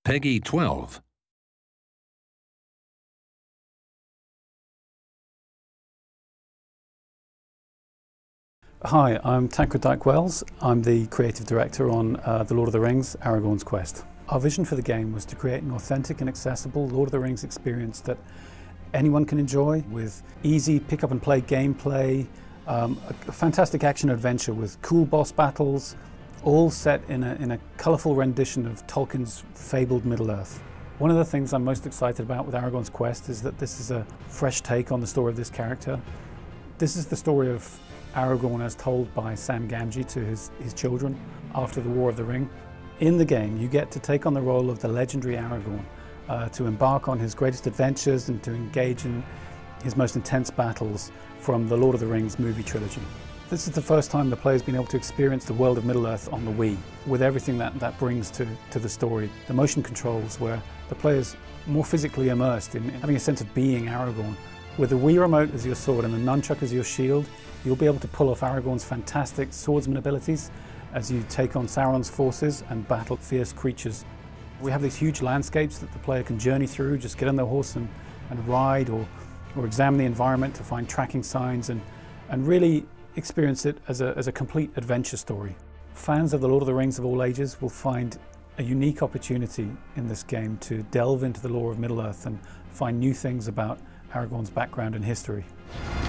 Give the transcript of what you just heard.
Peggy 12. Hi, I'm Tancred Dyke-Wells. I'm the creative director on The Lord of the Rings, Aragorn's Quest. Our vision for the game was to create an authentic and accessible Lord of the Rings experience that anyone can enjoy, with easy pick up and play gameplay, a fantastic action adventure with cool boss battles, all set in a colourful rendition of Tolkien's fabled Middle-earth. One of the things I'm most excited about with Aragorn's Quest is that this is a fresh take on the story of this character. This is the story of Aragorn as told by Sam Gamgee to his children after the War of the Ring. In the game, you get to take on the role of the legendary Aragorn, to embark on his greatest adventures and to engage in his most intense battles from the Lord of the Rings movie trilogy. This is the first time the player's been able to experience the world of Middle-earth on the Wii, with everything that brings to the story. The motion controls, where the player's more physically immersed in having a sense of being Aragorn. With the Wii remote as your sword and the nunchuck as your shield, you'll be able to pull off Aragorn's fantastic swordsman abilities as you take on Sauron's forces and battle fierce creatures. We have these huge landscapes that the player can journey through, just get on their horse and ride, or examine the environment to find tracking signs and really experience it as a complete adventure story. Fans of The Lord of the Rings of all ages will find a unique opportunity in this game to delve into the lore of Middle-earth and find new things about Aragorn's background and history.